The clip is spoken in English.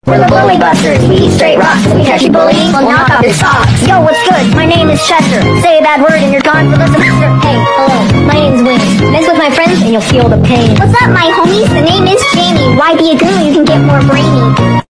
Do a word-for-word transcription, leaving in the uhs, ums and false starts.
We're the Bully Busters. We eat straight rocks. We catch you bullying, we'll knock off your socks. Yo, what's good? My name is Chester. Say a bad word and you're gone for the semester. Hey, hello. My name's Wayne. Mess with my friends and you'll feel the pain. What's up, my homies? The name is Jamie. Why be a goon? You can get more brainy.